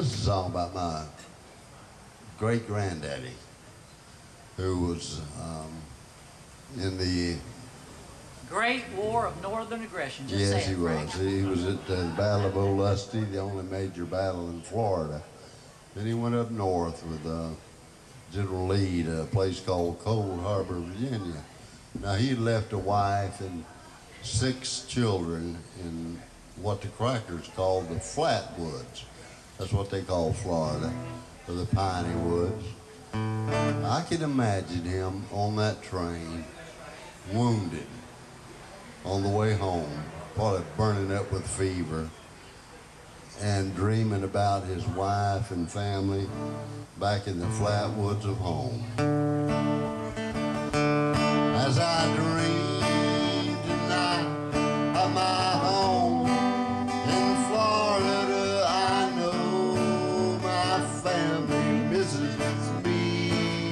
This is a song about my great granddaddy, who was in the Great War of Northern Aggression. Just yes, say it, he was. Frank. He was at the Battle of Olustee, the only major battle in Florida. Then he went up north with General Lee to a place called Cold Harbor, Virginia. Now he left a wife and 6 children in what the crackers called the Flatwoods. That's what they call Florida, or the piney woods. I can imagine him on that train, wounded, on the way home, probably burning up with fever, and dreaming about his wife and family back in the Flatwoods of home. As I dream tonight of my home in Florida, I know my family misses me.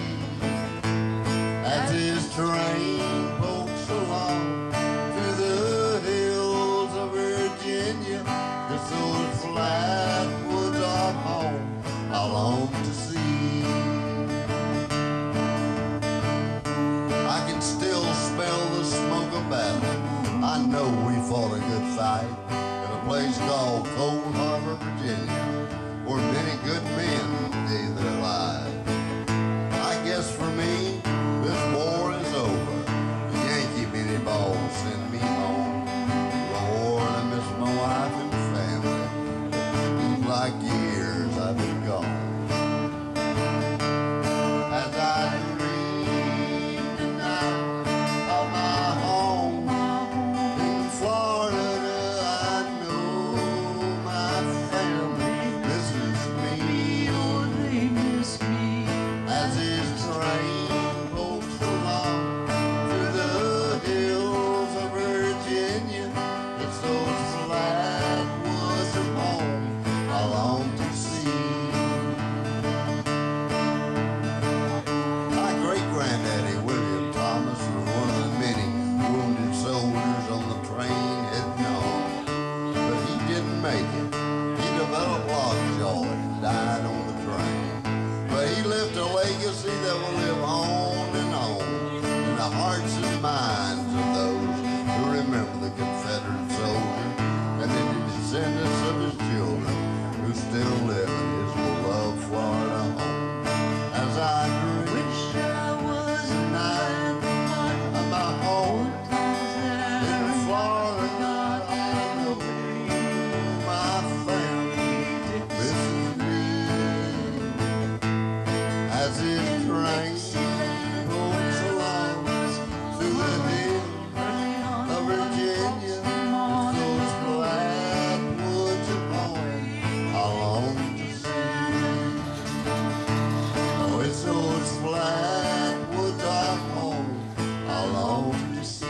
As this train pokes along through the hills of Virginia, it's those Flatwoods of home I long to see. I can still smell the smoke of battle. I know we fought a good fight at a place called Cold Harbor, Virginia, where many good men gave their lives. I guess for me, this war is over. Yankee mini balls send me home. Lord, I miss my wife and family. It seems like years I've been gone. As I dream tonight of my home in Florida, I know my family misses me. Oh, they miss me. As this train pokes along through the hills of Virginia, it's those Flatwoods of home I long to see. My great-granddaddy, William Thomas, was one of the many wounded soldiers on the train heading home. But he didn't make it. He developed lockjaw and died on the train. But he left a legacy that will live on and on in the hearts and minds of those who remember the Confederate soldier and in the descendants of his children who still live in his beloved Florida home. As I wish I was tonight of my home in Florida, I know my family misses me. As this train rolls along through the hills of Virginia, it's those Flatwoods of home I long to see. Oh, it's those Flatwoods of home I long to see.